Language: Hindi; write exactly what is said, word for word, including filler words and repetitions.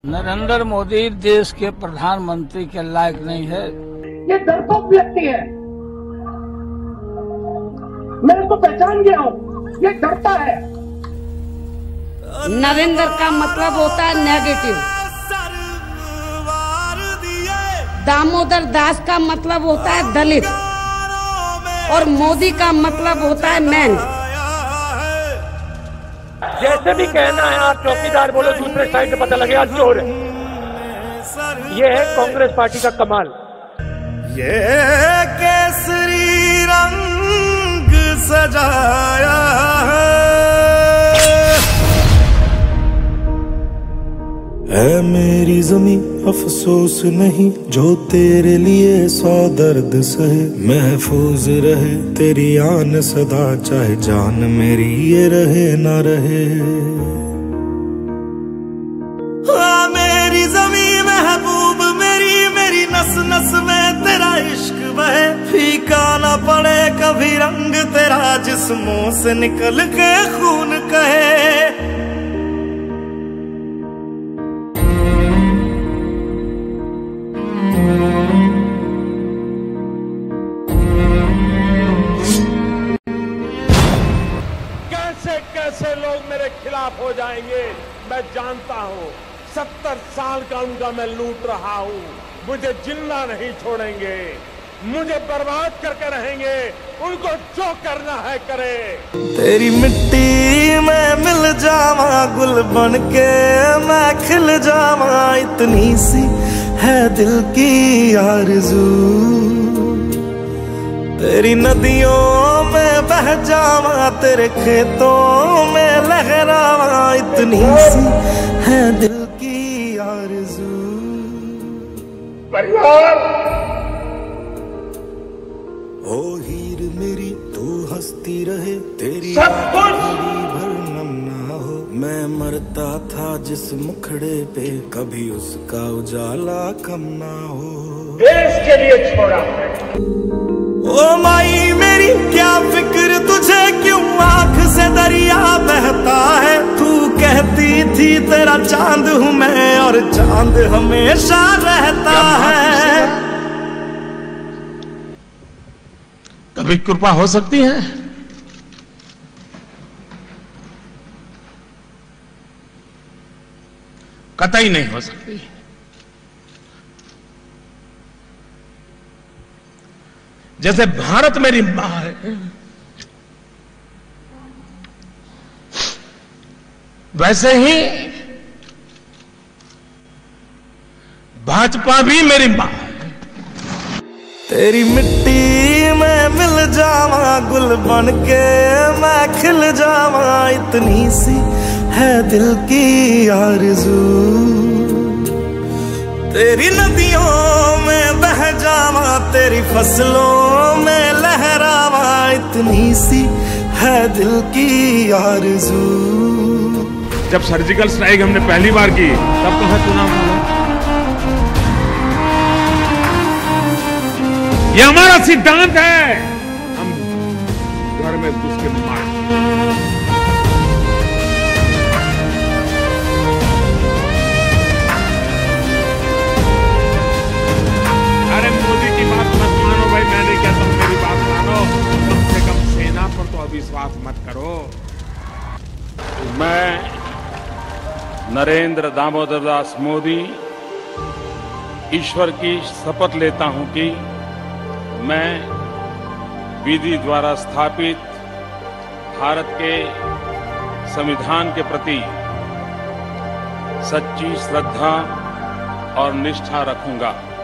नरेंद्र मोदी देश के प्रधानमंत्री के लायक नहीं है। ये डरपोक व्यक्ति है, मैं इसको पहचान गया हूँ, ये डरता है। नरेंद्र का मतलब होता है नेगेटिव, दामोदर दास का मतलब होता है दलित, और मोदी का मतलब होता है मैन। जैसे भी कहना है आप चौकीदार बोलो, दूसरे साइड से पता लगेगा चोर है। ये है कांग्रेस पार्टी का कमाल। ये केसरी रंग सजाया है मेरी ज़मीं, अफसोस नहीं जो तेरे लिए सौ दर्द सहे। महफूज रहे तेरी आन सदा, चाहे जान मेरी ये रहे ना रहे। हाँ मेरी ज़मीं महबूब मेरी, मेरी नस नस में तेरा इश्क बहे। फीका ना पड़े कभी रंग तेरा, जिस्मों से निकल के खून कहे। कैसे लोग मेरे खिलाफ हो जाएंगे मैं जानता हूँ। सत्तर साल का उनका मैं लूट रहा हूँ, मुझे जिंदा नहीं छोड़ेंगे, मुझे बर्बाद करके रहेंगे। उनको जो करना है करे। तेरी मिट्टी में मिल जावा, गुल बन के मैं खिल जावा। इतनी सी है दिल की आरज़ू, तेरी नदियों में बह जावा, तेरे खेतों में लहरावा। इतनी सी है दिल की आरज़ू। परिवार ओ हीर मेरी तू हंसती रहे, तेरी सब कुछ भर नम ना हो। मैं मरता था जिस मुखड़े पे, कभी उसका उजाला कम ना हो। देश के लिए छोड़ा है। ओ माई मेरी क्या फिक्र तुझे, क्यों आंख से दरिया बहता है। तू कहती थी तेरा चांद हूँ मैं, और चांद हमेशा रहता है। कभी कृपा हो सकती है? कतई नहीं हो सकती। जैसे भारत मेरी मां है, वैसे ही भाजपा भी मेरी मां है। तेरी मिट्टी में मिल जावा, गुल बन के मैं खिल जावा। इतनी सी है दिल की आरज़ू, तेरी नदियों में बह जावा, तेरी फसलों में लहरावा। इतनी सी है दिल की आरज़ू। जब सर्जिकल स्ट्राइक हमने पहली बार की, तब तो है चुनाव हुआ। ये हमारा सिद्धांत है, हम घर में घुस के मार। अरे मोदी की बात मत मानो भाई, मैं नहीं कहता हूं मेरी बात मानो। कम से कम सेना पर तो अविश्वास मत करो। मैं नरेंद्र दामोदर दास मोदी ईश्वर की शपथ लेता हूं कि मैं विधि द्वारा स्थापित भारत के संविधान के प्रति सच्ची श्रद्धा और निष्ठा रखूंगा।